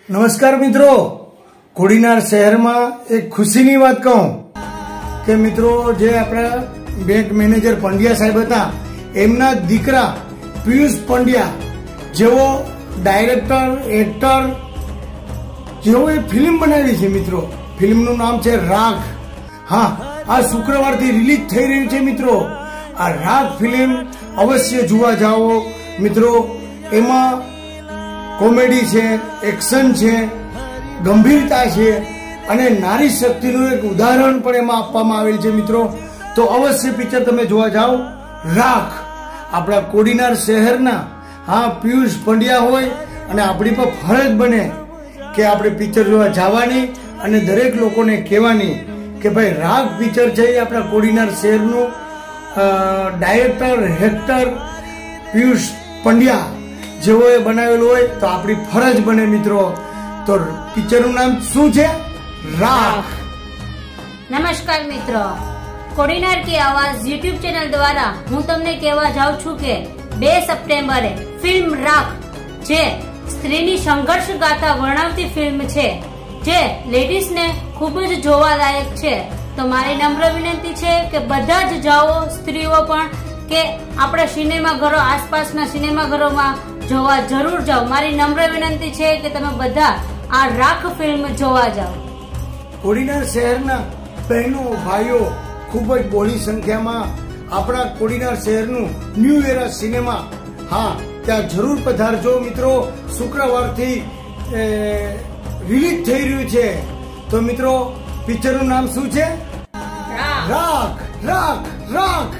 नमस्कार मित्रों, कोડીનાર शहરમાં एक खुशीની વાત કહું કે મિત્રો જે આપણા બેંક મેનેજર પંડ્યા સાહેબ હતા એમના દીકરા પિયુષ પંડ્યા જેવો ડાયરેક્ટર એક્ટર જેવો એ ફિલ્મ બનાવી છે મિત્રો। ફિલ્મનું નામ છે રાગ। हाँ, आ शुक्रवारથી रिलीज થઈ રહ્યું છે મિત્રો। आ राग फिल्म अवश्य જોવા જાઓ મિત્રો। એમાં कॉमेडी है, एक्शन है, गंभीरता है અને नारी शक्ति एक उदाहरण पण एमां आपवामां आवेल छे मित्रों। तो अवश्य पिक्चर तमे जोवा जाओ राग। आपणा कोડીનાર शहरना हाँ पियुष पंड्या होय अने आपणी पर फरज बने कि आपणे पिक्चर जोवा जवानी अने दरेक लोकोने कहेवानी कि भाई राग पिक्चर छे आपणा कोડીનાર शहरनुं डायरेक्टर एक्टर पियुष पंड्या જેવો એ બનાવેલો હોય તો આપણી ફરજ બને મિત્રો। તો પિક્ચરનું નામ શું છે? રાગ। नमस्कार मित्रों, कोડીનાર की आवाज यूट्यूब चैनल द्वारा हूँ तमने कहवा जाऊं छू के 2 सप्टेम्बरे फिल्म राग जे स्त्रीनी संघर्ष गाथा वर्णवती फिल्म छे जे लेडीज ने खूब ज जोवालायक छे। तो मारी नम्र विनंती छे के बधा ज जाओ, स्त्रीओ पण के आपड़ा सिनेमाघरो आसपासना सिनेमाघरोमां जोवा जरूर जाओ। मारी नम्र विनंती छे के तमे बधा आ राग फिल्म जोवा जाओ। कोડીનાર शहरना बहनों भाईओ खूब ज बोली संख्या में अपना कोડીનાર शहरनु न्यू एरा सिनेमा हाँ त्या जरूर पधारजो मित्रों। शुक्रवार थी रिलीज थई रह्यु छे। तो मित्रों पिक्चरनु नाम शुं छे? राग। राग राग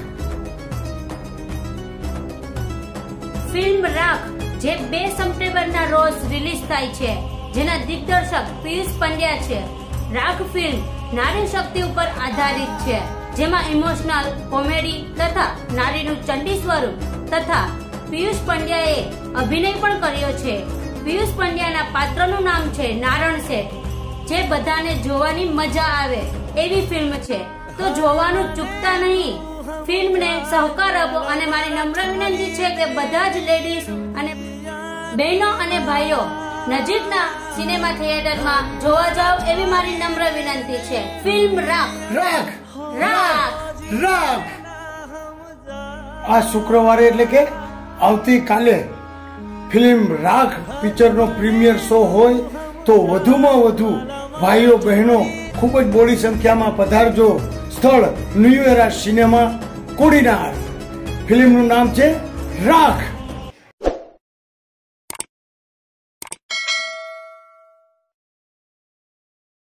फिल्म राग जे 2 सप्टेम्बर ना रोज रिलीज थाय छे, जेना दिग्दर्शक पियुष पंड्या छे। राग फिल्म नारी शक्ति पर आधारित छे, जेमा इमोशनल कॉमेडी तथा नारीनु चंडी स्वरूप तथा पियुष पंड्याए अभिनय पण कर्यो छे। पियुष पंड्याना पात्रનું नाम छे નારણ શેઠ, જે બધાને જોવાની મજા આવે એવી ફિલ્મ છે। તો જોવાનું ચૂકતા નહીં। फिल्म ने सहकार आपो अने मारी नम्र विनंती छे के बधा ज लेडीज अने बहनों अने भाईओ नजीकना सिनेमा थिएटर में जोवा जाओ एवी मारी नम्र विनंती छे। फिल्म राग। राग राग राग आ शुक्रवारे એટલે કે આવતી કાલે ફિલ્મ રાગ પિક્ચર નો પ્રીમિયર શો હોય તો વધુમાં વધુ ભાઈઓ બહેનો ખૂબ જ બોડી સંખ્યામાં પધારજો। સ્થળ ન્યુ એરા સિનેમા कोડીનાર। फिल्मનું નામ છે રાગ।